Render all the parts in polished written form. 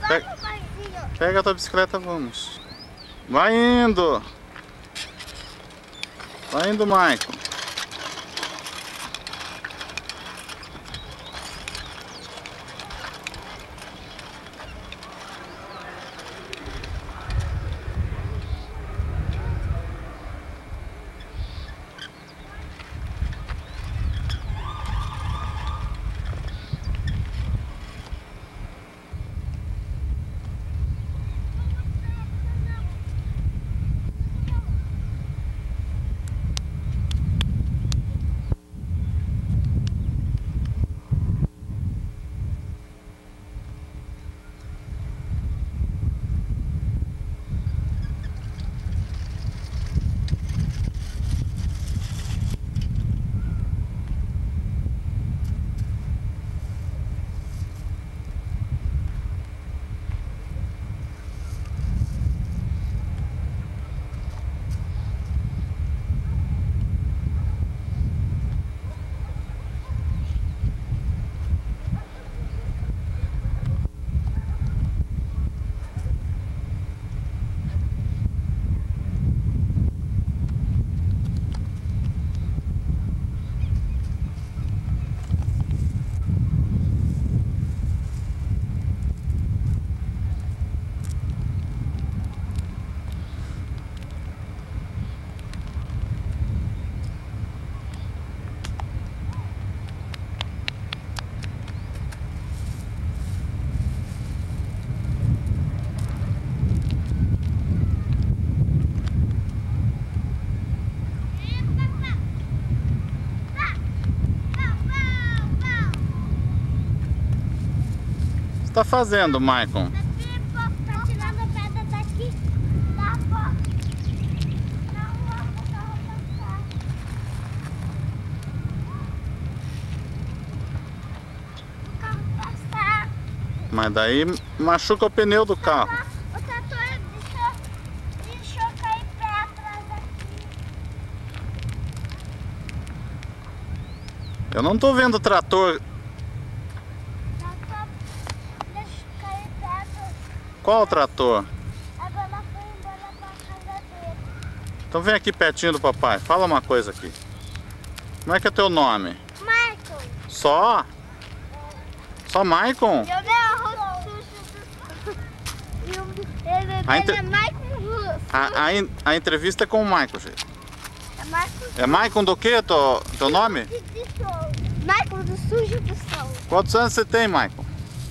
Pega a tua bicicleta, vamos. Vai indo. Vai indo, Maicon. O que você tá fazendo, Maicon? Tá tirando a pedra daqui da porta. O carro passar. Mas daí machuca o pneu do carro. O trator deixou cair pedras aqui. Eu não tô vendo o trator. Qual o trator? Agora foi embora pra casa dele. Então vem aqui pertinho do papai. Fala uma coisa aqui. Como é que é teu nome? Maicon. Só? Só Maicon? Eu dei a rosto sujo. Ele é Maicon Russo. A entrevista é com o Maicon, gente. É Maicon. É Maicon do que, teu nome? Maicon do sujo do sol. Quantos anos você tem, Maicon?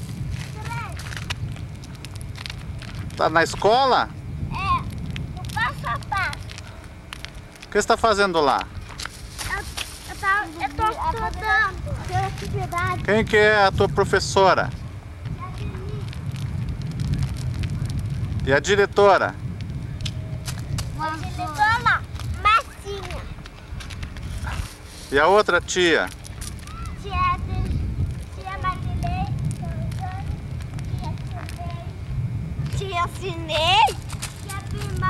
Tá na escola? É, o passo a passo. O que você tá fazendo lá? Eu tô estudando pela atividade. Quem que é a tua professora? E a diretora? A diretora Marcinha. E a outra tia? Tia Marilei. Tia Cinei. Tia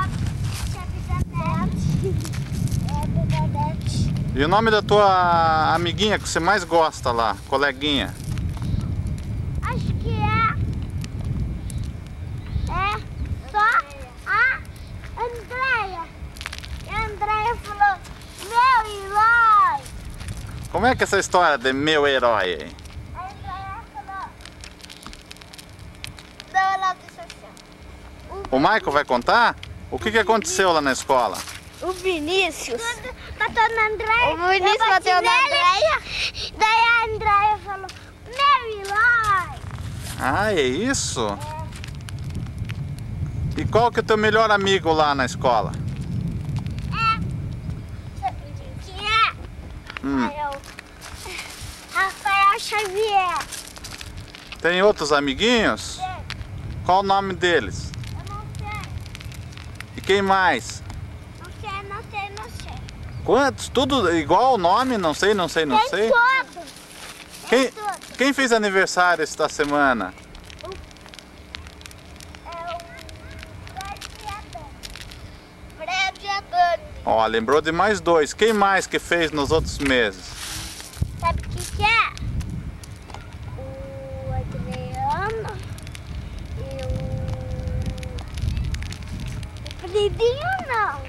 Bernadette. E o nome da tua amiguinha que você mais gosta lá, coleguinha? Acho que é só a Andréia. E a Andréia falou, meu Helói. Como é que é essa história de meu herói aí? A Andréia falou, não, ela deixou assim. O Maicon vai contar? O que aconteceu lá na escola? O Vinícius bateu na Andréia. O Vinícius bateu na Andréia. Daí a Andréia falou, meu Helói. Ah, é isso? E qual que é o teu melhor amigo lá na escola? Que é Rafael Xavier. Tem outros amiguinhos? Qual o nome deles? Eu não sei. E quem mais? Não sei. Quantos? Tudo igual o nome? Não sei. Tem todos. Quem fez aniversário esta semana? Fred e a Dani. Ó, lembrou de mais dois. Quem mais que fez nos outros meses? Sabe o que é? O Adriano e dedinho não.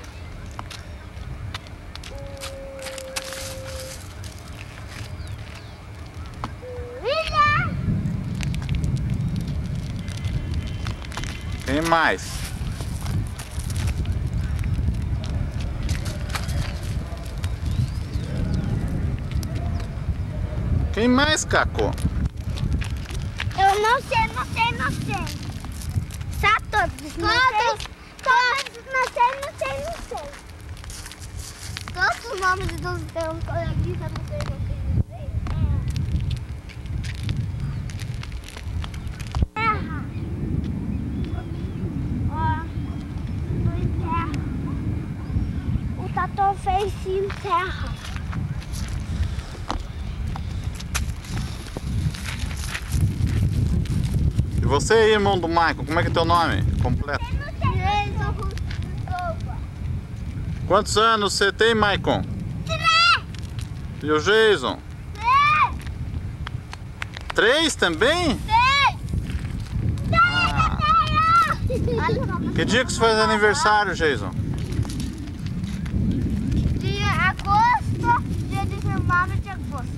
Quem mais? Quem mais, Caco? Eu não sei. Sabe todos? Todos, não sei. Todos os nomes de todos os coleguinhas, não sei. Terra. Ó, dois terra. O Tatão fez sim terra. E você aí, irmão do Maicon, como é que é teu nome completo? Jeison. Quantos anos você tem, Maicon? 3. E o Jeison? 3 também? 3. Ah. Que dia que você faz aniversário, Jeison? Dia agosto, dia 19 de agosto.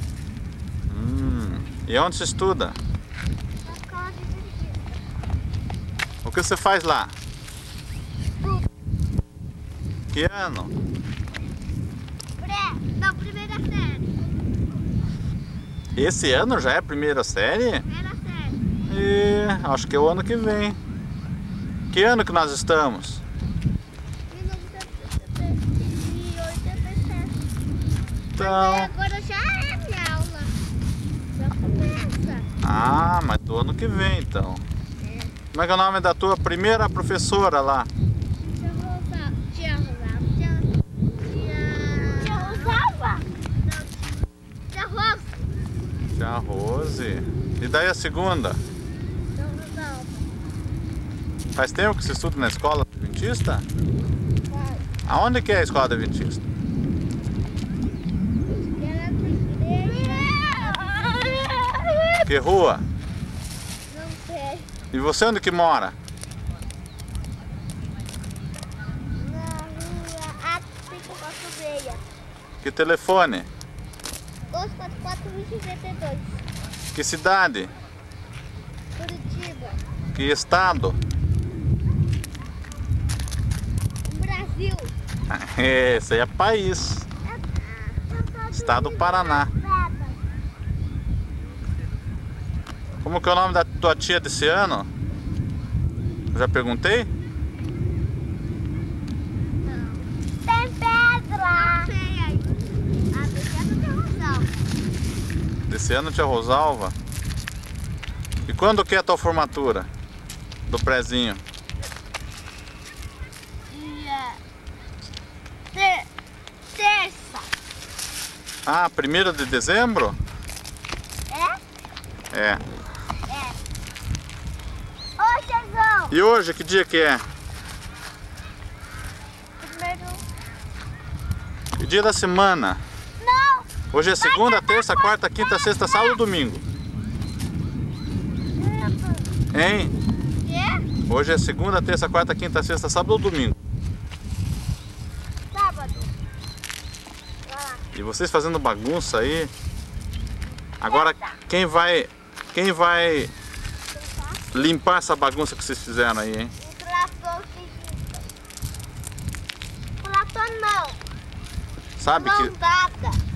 E onde você estuda? Na escola de dentista. O que você faz lá? Tudo. Que ano? Não, primeira série. Esse ano já é a primeira série? Primeira série. E acho que é o ano que vem. Que ano que nós estamos? 1987. Então... Agora já é minha aula. Já começa. Ah, mas do ano que vem então. Como é que é o nome da tua primeira professora lá? Tia Rosalva? Tia Rosa. Tia Rose. E daí a segunda? Tia Rosalva. Faz tempo que você estuda na escola adventista? Vai. Aonde que é a escola adventista? Que rua? Não sei. E você onde que mora? Na rua A546. Que telefone? 244-2052. Que cidade? Curitiba. Que estado? Brasil. Esse aí é país. Estado do Paraná. Como que é o nome da tua tia desse ano? Eu já perguntei? Tem pedra. Não sei aí. Ah, desse ano tem Rosalva. Desse ano, tia Rosalva. E quando que é a tua formatura? Do prezinho? Dia terça. Ah, 1º de dezembro? É? É. Ô, Jeison. E hoje, que dia que é? Primeiro... Que dia da semana? Não. Hoje é segunda, terça, quarta, quinta, sexta, sábado, domingo. Hein? Quê? Hoje é segunda, terça, quarta, quinta, sexta, sábado ou domingo? Sábado. Vai lá. E vocês fazendo bagunça aí. Agora quem vai limpar essa bagunça que vocês fizeram aí, hein? O trator que junta. O trator não. Sabe Não que dada.